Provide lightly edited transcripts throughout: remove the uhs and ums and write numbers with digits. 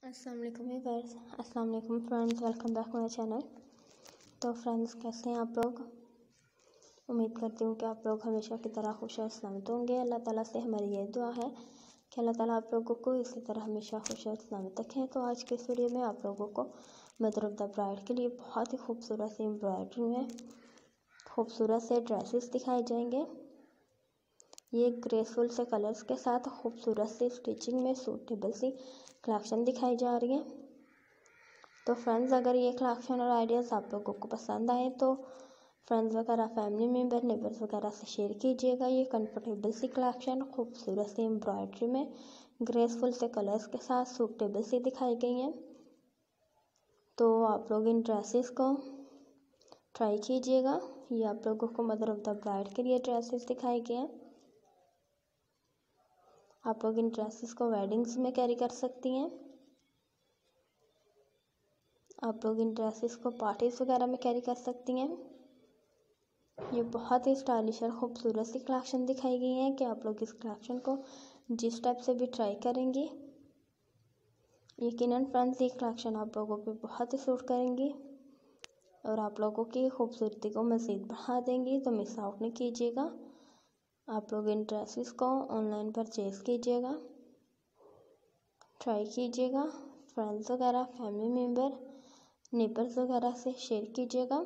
अस्सलाम वालेकुम व्यूअर्स, अस्सलाम वालेकुम friends, welcome back my channel. तो फ्रेंड्स, कैसे हैं आप लोग? उम्मीद करती हूँ कि आप लोग हमेशा की तरह खुश और सलामत होंगे। अल्लाह ताला से हमारी ये दुआ है कि अल्लाह ताला आप लोगों को इसी तरह हमेशा खुश और सलामत रखें। तो आज के इस वीडियो में आप लोगों को मदर ऑफ द ब्राइड के लिए बहुत ही खूबसूरत सी एम्ब्रॉयडरी में खूबसूरत से ड्रेसेस दिखाए जाएंगे। ये ग्रेसफुल से कलर्स के साथ खूबसूरत सी स्टिचिंग में सूटेबल सी कलेक्शन दिखाई जा रही है। तो फ्रेंड्स, अगर ये कलेक्शन और आइडियाज़ आप लोगों को पसंद आए तो फ्रेंड्स वगैरह, फैमिली मेम्बर, नेबर्स वगैरह से शेयर कीजिएगा। ये कंफर्टेबल सी कलेक्शन खूबसूरत सी एम्ब्रॉयडरी में ग्रेसफुल से कलर्स के साथ सूटेबल सी दिखाई गई हैं। तो आप लोग इन ड्रेसेस को ट्राई कीजिएगा। ये आप लोगों को मदर ऑफ द ब्राइड के लिए ड्रेसेस दिखाए गए हैं। आप लोग इन ड्रेसेस को वेडिंग्स में कैरी कर सकती हैं। आप लोग इन ड्रेसेस को पार्टीज वगैरह में कैरी कर सकती हैं। ये बहुत ही स्टाइलिश और ख़ूबसूरत सी कलेक्शन दिखाई गई है कि आप लोग इस कलेक्शन को जिस टाइप से भी ट्राई करेंगी, यकीनन फ्रेंड्स ये कलेक्शन आप लोगों पे बहुत ही सूट करेंगी और आप लोगों की खूबसूरती को मज़ीद बढ़ा देंगी। तो मिस आउट नहीं कीजिएगा। आप लोग इन ड्रेसेस को ऑनलाइन परचेज़ कीजिएगा, ट्राई कीजिएगा। फ्रेंड्स वगैरह, फैमिली मेम्बर, नेबर्स वगैरह से शेयर कीजिएगा।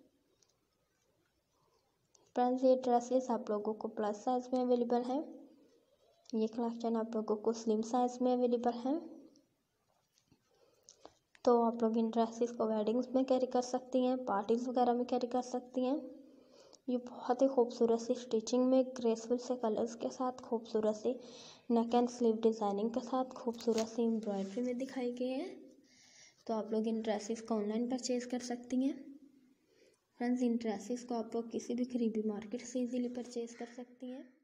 फ्रेंड्स, ये ड्रेसेस आप लोगों को प्लस साइज़ में अवेलेबल है। ये कलेक्शन आप लोगों को स्लिम साइज़ में अवेलेबल है। तो आप लोग इन ड्रेसेस को वेडिंग्स में कैरी कर सकती हैं, पार्टीज़ वगैरह में कैरी कर सकती हैं। ये बहुत ही खूबसूरत सी स्टिचिंग में ग्रेसफुल से कलर्स के साथ खूबसूरत सी नेक एंड स्लीव डिज़ाइनिंग के साथ खूबसूरत सी एम्ब्रॉयडरी में दिखाई गई है। तो आप लोग इन ड्रेसेस को ऑनलाइन परचेज़ कर सकती हैं। फ्रेंड्स, इन ड्रेसेस को आप लोग किसी भी करीबी मार्केट से इजीली परचेज़ कर सकती हैं।